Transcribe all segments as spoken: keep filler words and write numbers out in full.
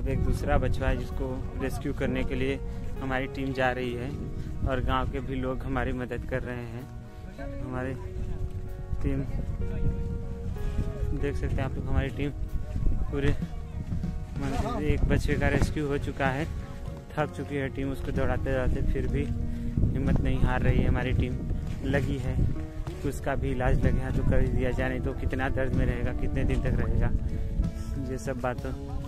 अब एक दूसरा बच्चा है जिसको रेस्क्यू करने के लिए हमारी टीम जा रही है और गांव के भी लोग हमारी मदद कर रहे हैं। हमारी टीम देख सकते हैं आप लोग, हमारी टीम पूरे एक बच्चे का रेस्क्यू हो चुका है। थक चुकी है टीम उसको दौड़ाते दौड़ाते, फिर भी हिम्मत नहीं हार रही है। हमारी टीम लगी है, उसका भी इलाज लगे हैं तो कर दिया जाए, नहीं तो कितना दर्द में रहेगा, कितने दिन तक रहेगा, ये सब बातों।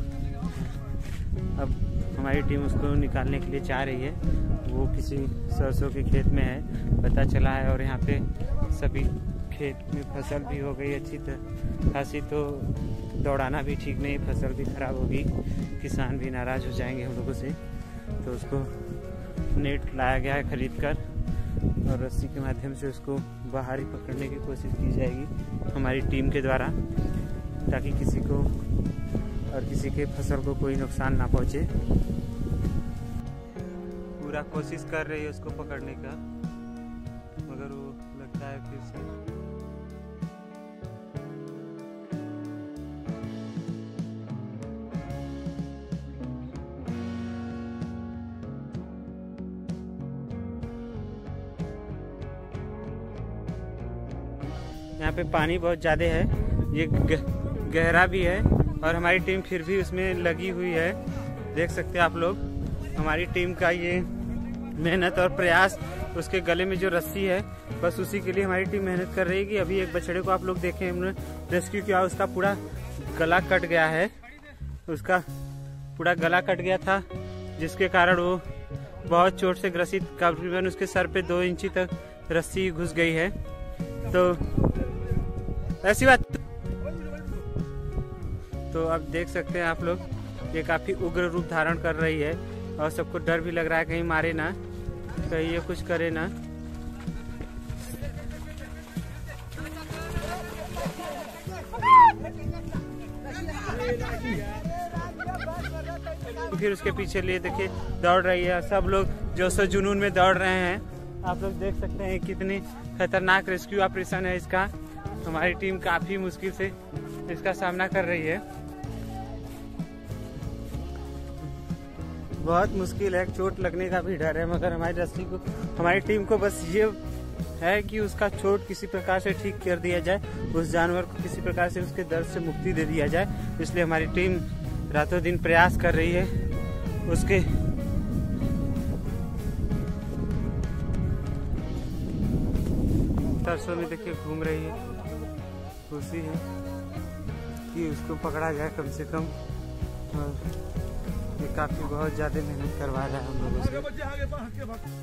अब हमारी टीम उसको निकालने के लिए जा रही है। वो किसी सरसों के खेत में है पता चला है, और यहाँ पे सभी खेत में फसल भी हो गई अच्छी तरह खासी, तो दौड़ाना भी ठीक नहीं, फसल भी खराब होगी, किसान भी नाराज़ हो जाएंगे हम लोगों से। तो उसको नेट लाया गया है खरीद कर, और रस्सी के माध्यम से उसको बाहर ही पकड़ने की कोशिश की जाएगी हमारी टीम के द्वारा, ताकि किसी को और किसी के फसल को कोई नुकसान ना पहुंचे। पूरा कोशिश कर रही है उसको पकड़ने का, मगर वो लगता है फिर से यहाँ पे पानी बहुत ज़्यादा है, ये गहरा भी है, और हमारी टीम फिर भी उसमें लगी हुई है। देख सकते हैं आप लोग हमारी टीम का ये मेहनत और प्रयास। उसके गले में जो रस्सी है बस उसी के लिए हमारी टीम मेहनत कर रही है। कि अभी एक बछड़े को आप लोग देखें हमने रेस्क्यू किया, उसका पूरा गला कट गया है, उसका पूरा गला कट गया था, जिसके कारण वो बहुत चोट से ग्रसित, करीबन उसके सर पे दो इंची तक रस्सी घुस गई है। तो ऐसी बात। तो अब देख सकते हैं आप लोग ये काफी उग्र रूप धारण कर रही है, और सबको डर भी लग रहा है कहीं मारे ना, कहीं ये कुछ करे ना। फिर उसके पीछे लिए देखिए दौड़ रही है, सब लोग जोशो जुनून में दौड़ रहे हैं। आप लोग देख सकते हैं कितनी खतरनाक रेस्क्यू ऑपरेशन है इसका। हमारी टीम काफी मुश्किल से इसका सामना कर रही है, बहुत मुश्किल है, चोट लगने का भी डर है, मगर हमारी रस्सी को, हमारी टीम को बस ये है कि उसका चोट किसी प्रकार से ठीक कर दिया जाए, उस जानवर को किसी प्रकार से उसके दर्द से मुक्ति दे दिया जाए। इसलिए हमारी टीम रातों दिन प्रयास कर रही है उसके सरसों में देखिए घूम रही है, खुशी है कि उसको पकड़ा जाए कम से कम। ये काफी बहुत ज्यादा मेहनत करवा रहा है हम लोगों से।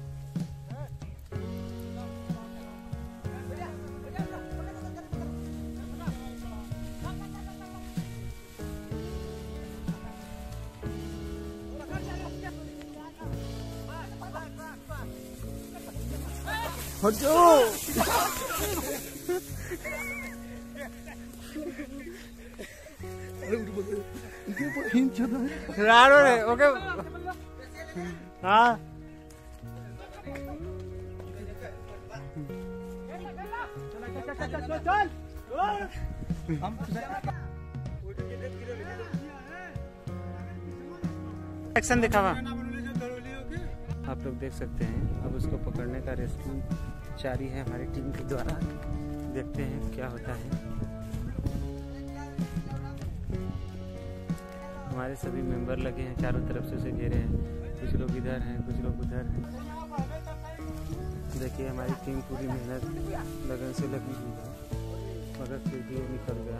रारो रे ओके हाँ एक्शन दिखावा। आप लोग देख सकते हैं अब उसको पकड़ने का रेस्क्यू जारी है हमारी टीम के द्वारा। देखते हैं क्या होता है। हमारे सभी मेंबर लगे हैं, चारों तरफ से उसे घेरे हैं, कुछ लोग इधर हैं, कुछ लोग उधर हैं। देखिए हमारी टीम पूरी मेहनत लगन से लगी हुई है, मगर फिर भी ये निकल गया।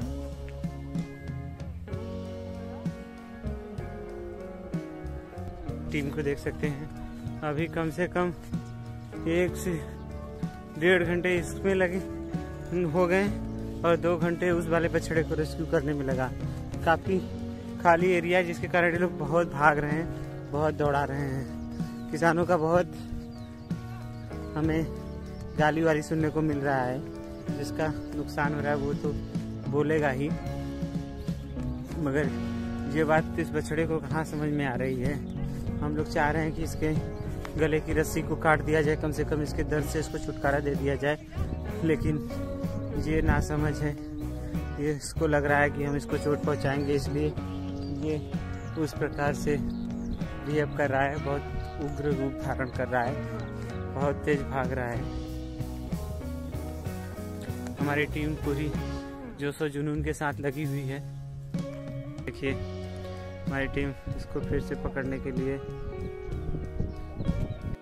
टीम को देख सकते हैं अभी कम से कम एक से डेढ़ घंटे इसमें लगे हो गए, और दो घंटे उस वाले बछड़े को रेस्क्यू करने में लगा। काफी खाली एरिया है, जिसके कारण ये लोग बहुत भाग रहे हैं, बहुत दौड़ा रहे हैं। किसानों का बहुत हमें गाली वाली सुनने को मिल रहा है, जिसका नुकसान हो रहा है वो तो बोलेगा ही, मगर ये बात इस बछड़े को कहाँ समझ में आ रही है। हम लोग चाह रहे हैं कि इसके गले की रस्सी को काट दिया जाए, कम से कम इसके दर्द से इसको छुटकारा दे दिया जाए, लेकिन ये नासमझ है। ये इसको लग रहा है कि हम इसको चोट पहुंचाएंगे, इसलिए ये उस प्रकार से बिहेव कर रहा है, बहुत उग्र रूप धारण कर रहा है, बहुत तेज भाग रहा है। हमारी टीम पूरी जोश और जुनून के साथ लगी हुई है। देखिए हमारी टीम इसको फिर से पकड़ने के लिए